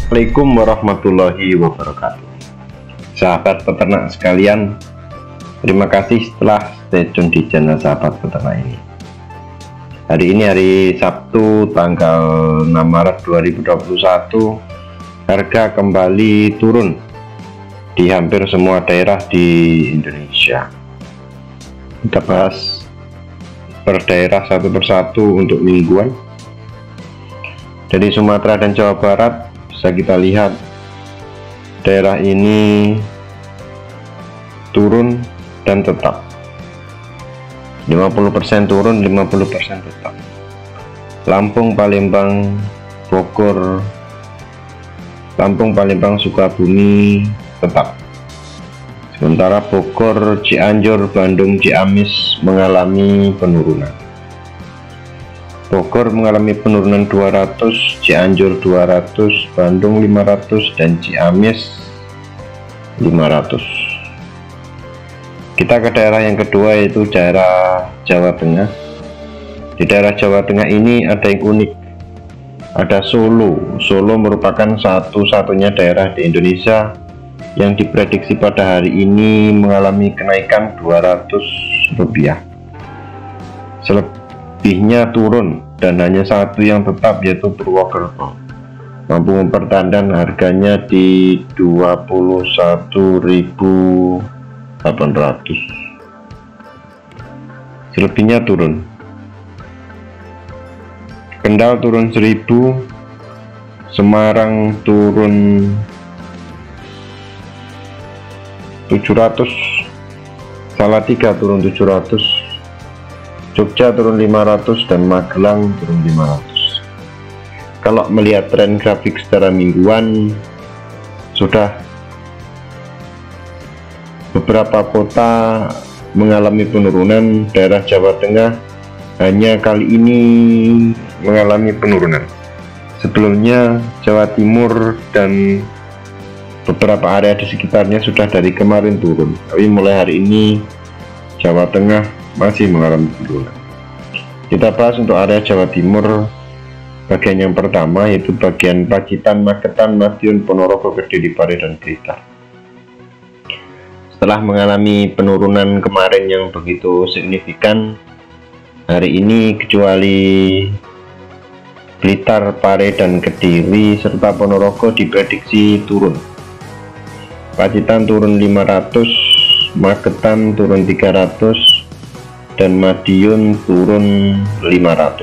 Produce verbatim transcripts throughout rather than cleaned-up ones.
Assalamualaikum warahmatullahi wabarakatuh. Sahabat peternak sekalian, terima kasih telah stay tune di channel Sahabat Peternak ini. Hari ini hari Sabtu tanggal enam Maret dua ribu dua puluh satu, harga kembali turun di hampir semua daerah di Indonesia. Kita bahas per daerah satu persatu untuk mingguan. Dari Sumatera dan Jawa Barat bisa kita lihat daerah ini turun dan tetap lima puluh persen turun, lima puluh persen tetap. Lampung, Palembang, Bogor, Lampung, Palembang, Sukabumi tetap. Sementara Bogor, Cianjur, Bandung, Ciamis mengalami penurunan. Bogor mengalami penurunan dua ratus, Cianjur dua ratus, Bandung lima ratus, dan Ciamis lima ratus. Kita ke daerah yang kedua, yaitu daerah Jawa Tengah. Di daerah Jawa Tengah ini ada yang unik, ada Solo. Solo merupakan satu-satunya daerah di Indonesia yang diprediksi pada hari ini mengalami kenaikan dua ratus rupiah. Selebihnya turun dan hanya satu yang tetap, yaitu Purwokerto, mampu mempertahankan harganya di dua puluh satu ribu delapan ratus. Selebihnya turun. Kendal turun seribu, Semarang turun tujuh ratus, Salatiga turun tujuh ratus, Jogja turun lima ratus, dan Magelang turun lima ratus. Kalau melihat tren grafik secara mingguan, sudah beberapa kota mengalami penurunan. Daerah Jawa Tengah hanya kali ini mengalami penurunan. Sebelumnya Jawa Timur dan beberapa area di sekitarnya sudah dari kemarin turun, tapi mulai hari ini Jawa Tengah masih mengalami penurunan. Kita bahas untuk area Jawa Timur. Bagian yang pertama yaitu bagian Pacitan, Magetan, Madiun, Ponorogo, Kediri, Pare, dan Blitar. Setelah mengalami penurunan kemarin yang begitu signifikan, hari ini kecuali Blitar, Pare, dan Kediri serta Ponorogo diprediksi turun. Pacitan turun lima ratus, Magetan turun tiga ratus, dan Madiun turun lima ratus.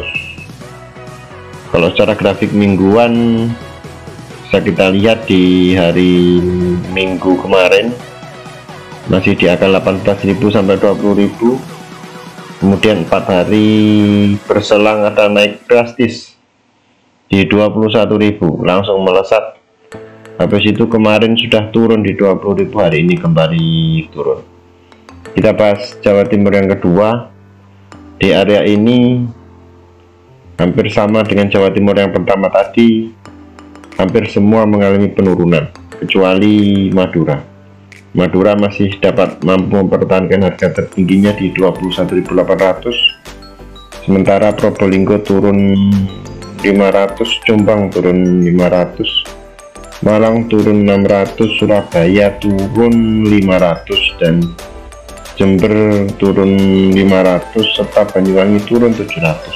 Kalau secara grafik mingguan bisa kita lihat di hari Minggu kemarin masih di angka delapan belas ribu sampai dua puluh ribu. Kemudian empat hari berselang ada naik drastis di dua puluh satu ribu, langsung melesat. Habis itu kemarin sudah turun di dua puluh ribu, hari ini kembali turun. Kita bahas Jawa Timur yang kedua. Di area ini hampir sama dengan Jawa Timur yang pertama tadi, hampir semua mengalami penurunan kecuali Madura. Madura masih dapat mampu mempertahankan harga tertingginya di dua puluh satu ribu delapan ratus. Sementara Probolinggo turun lima ratus, Jombang turun lima ratus, Malang turun enam ratus, Surabaya turun lima ratus, dan Jember turun lima ratus, serta Banyuwangi turun tujuh ratus.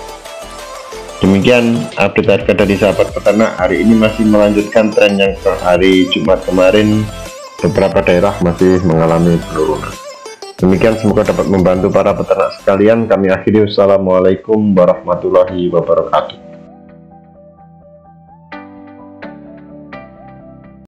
Demikian update harga dari Sahabat Peternak. Hari ini masih melanjutkan tren yang ke hari Jumat kemarin. Beberapa daerah masih mengalami penurunan. Demikian, semoga dapat membantu para peternak sekalian. Kami akhiri. Wassalamualaikum warahmatullahi wabarakatuh.